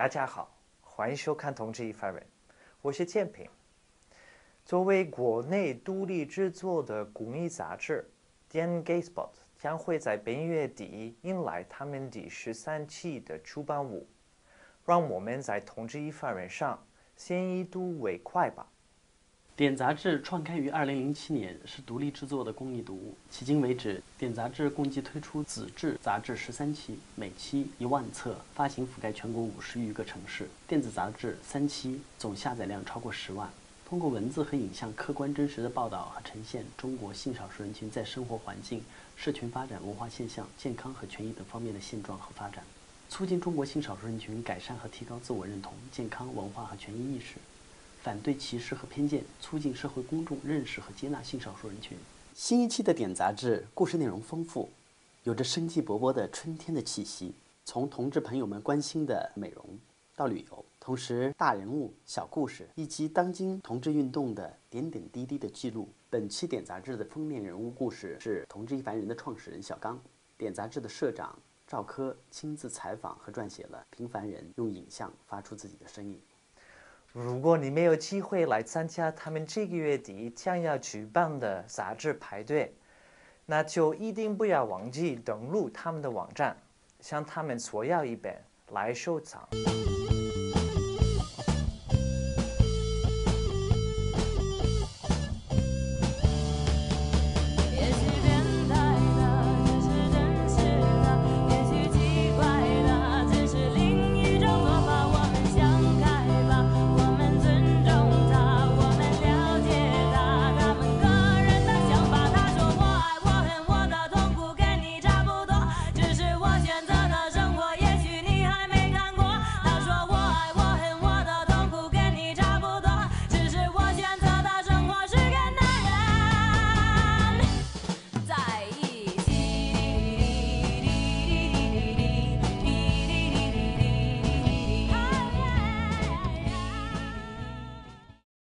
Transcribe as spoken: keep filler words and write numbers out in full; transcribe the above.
大家好，欢迎收看《同志一番人》，我是建平。作为国内独立制作的公益杂志，《电 Gay Spot》将会在本月底迎来他们第十三期的出版物。让我们在《同志一番人》上先一睹为快吧。 点杂志创刊于二零零七年，是独立制作的公益读物。迄今为止，点杂志共计推出纸质杂志十三期，每期一万册，发行覆盖全国五十余个城市；电子杂志三期，总下载量超过十万。通过文字和影像客观真实的报道和呈现中国性少数人群在生活环境、社群发展、文化现象、健康和权益等方面的现状和发展，促进中国性少数人群改善和提高自我认同、健康、文化和权益意识，反对歧视和偏见，促进社会公众认识和接纳性少数人群。新一期的点杂志故事内容丰富，有着生机勃勃的春天的气息，从同志朋友们关心的美容到旅游，同时大人物、小故事以及当今同志运动的点点滴滴的记录。本期点杂志的封面人物故事是同志一凡人的创始人小刚，点杂志的社长赵科亲自采访和撰写了《平凡人》，用影像发出自己的声音。 如果你没有机会来参加他们这个月底将要举办的杂志派对，那就一定不要忘记登录他们的网站，向他们索要一本来收藏。